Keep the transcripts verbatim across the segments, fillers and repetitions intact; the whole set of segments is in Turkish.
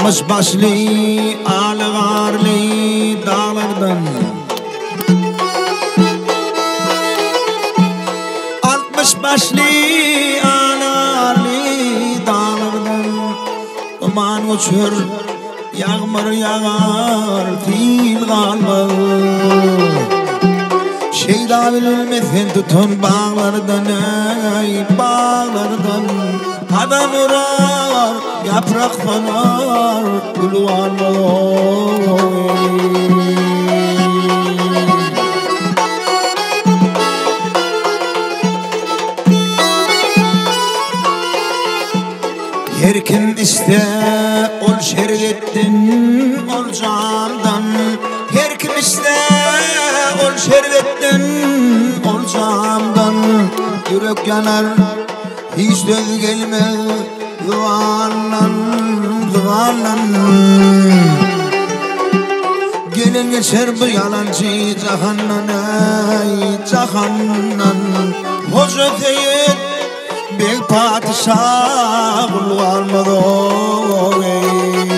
Altmış başlı ağlarlı dağlardan, altmış başlı ağlarlı dağlardan duman uçur, yağmur yağar, fil kalmaz. Şeyda bilmezsen tutun bağlardan, ey bağlardan. Adam uğrar, yaprak fanar, gül varmaz. Her kim iste ol şerbetten, ol candan. Her kim iste ol şerbetten, ol candan. Yürek yanar, hiç söz gelmez, duvarlan, duvarlan. Gelin geçer bu yalancı cahannan, ey cahannan. Hoca teyit bir padişah kul varmadı ey.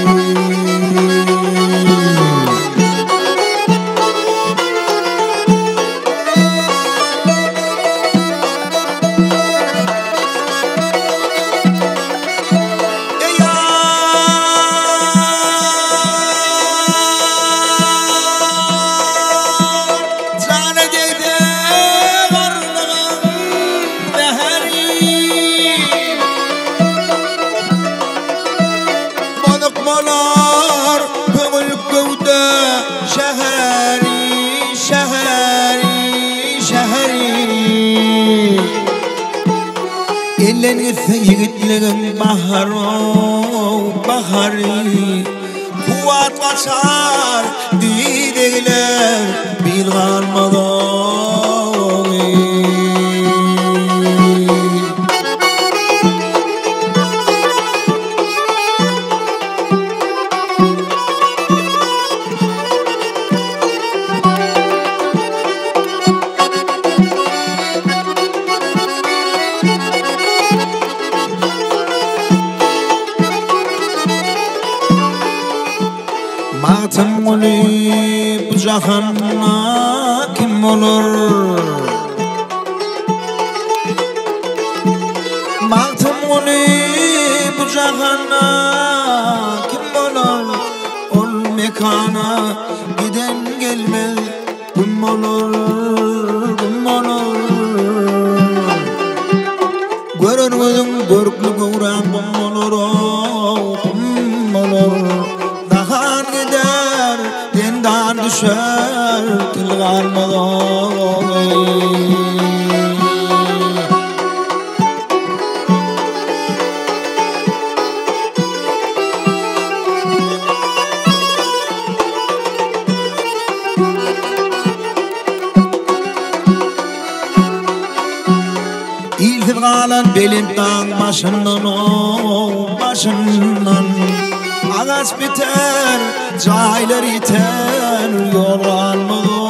Ellenirse yigitlerin baharı, baharı. Kuvat kaçar dideyler, bil kalmadı. Matım olup bu cahanna kim olur? Matım olup bu cahanna kim olur? Ol mekana giden gelmez, kim olur, kim olur? Görür gözüm görüklü gören kim olur, kim olur? Dahan gider, dendan düşer, kıl kalmadı. İltir kalan belim dağ başından, o başından. Ağaç biter, caylar iter, yol almadı.